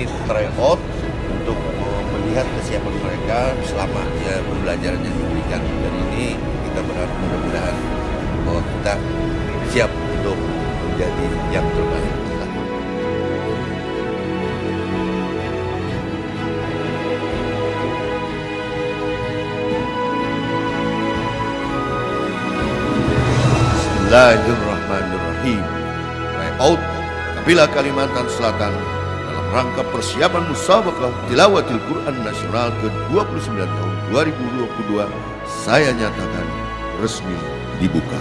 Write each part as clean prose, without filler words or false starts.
ini tryout untuk melihat kesiapan mereka selama pembelajaran yang diberikan. Dan ini kita berharap mudah-mudahan bahwa kita siap untuk menjadi yang terbaik. Bismillahirrahmanirrahim. Tryout Kabilah Kalimantan Selatan dalam rangka persiapan musabaqah tilawatil Quran nasional ke-29 tahun 2022 saya nyatakan resmi dibuka.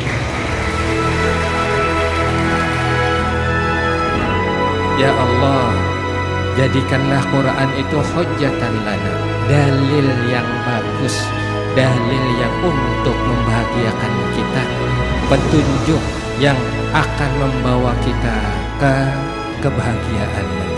Ya Allah, jadikanlah Quran itu hujjatan lana, dalil yang bagus, dalil yang untuk membahagiakan kita, petunjuk yang akan membawa kita ke kebahagiaan.